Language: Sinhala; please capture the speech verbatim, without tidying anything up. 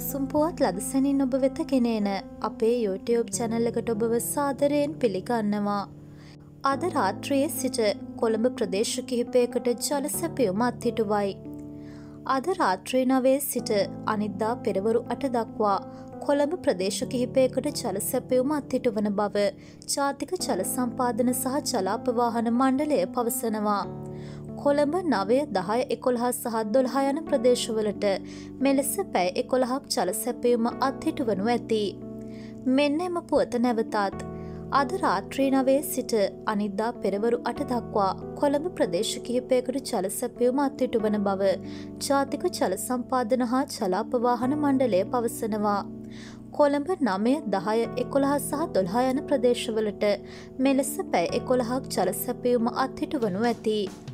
උණුසුම් පුවත් ලදසැනින් ඔබ වෙත ගෙනේන අපේ YouTube channel එකට ඔබව සාදරයෙන් පිළිගන්නවා. අද රාත්‍රියේ සිට කොළඹ ප්‍රදේශ කිහිපයකට ජල සැපයුම අත්හිටුවයි. අද රාත්‍රී නවයේ සිට අනිද්දා පෙරවරු අට දක්වා කොළඹ ප්‍රදේශ කිහිපයකට ජල සැපයුම අත්හිටුවන බව ජාතික ජල සම්පාදන සහ ජල අපවාහන මණ්ඩලය පවසනවා. කොළඹ නවය දහය එකොළහ සහ දොළහ යන ප්‍රදේශවලට මෙලෙස පැය එකොළහක් ජල සැපයුම අත්හිටුවනු ඇති. මෙන්න එම පුවත නැවතත් අද රාත්‍රී නවයේ සිට අනිද්දා පෙරවරු අට දක්වා කොළඹ ප්‍රදේශ කිහිපයකට ජල සැපයුම අත්හිටුවන බව ජාතික ජල සම්පාදන හා ජල අපවාහන මණ්ඩලය පවසනවා. කොළඹ නවය දහය එකොළහ සහ දොළහ යන ප්‍රදේශවලට මෙලෙස පැය එකොළහක් ජල සැපයුම අත්හිටුවනු ඇති.